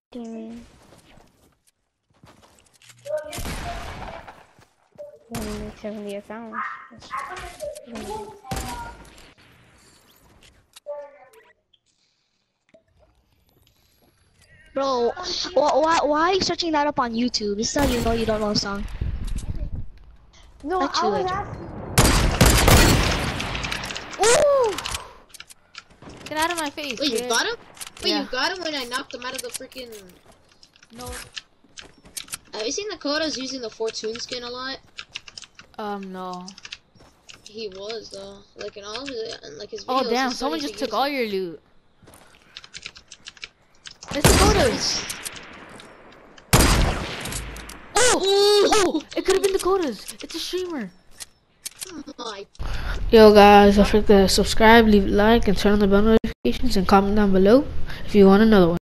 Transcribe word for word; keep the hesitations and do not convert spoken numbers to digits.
Team. Only seventy accounts. Bro, wh why why are you searching that up on YouTube? It's not you know you don't know a song. No, Not I you, was like asking. Ooh! Get out of my face. Wait, kid. you got him? Wait, Yeah. you got him when I knocked him out of the freaking. No. Have you seen Dakota's using the Fortune skin a lot? Um, no. He was though, like in all of his, like his videos. Oh damn! he Someone started just to took use all it. your loot. It's Dakota's. Oh! Oh! It could have been Dakota's. It's a streamer. My Yo guys, don't forget to subscribe, leave a like, and turn on the bell notifications, and comment down below if you want another one.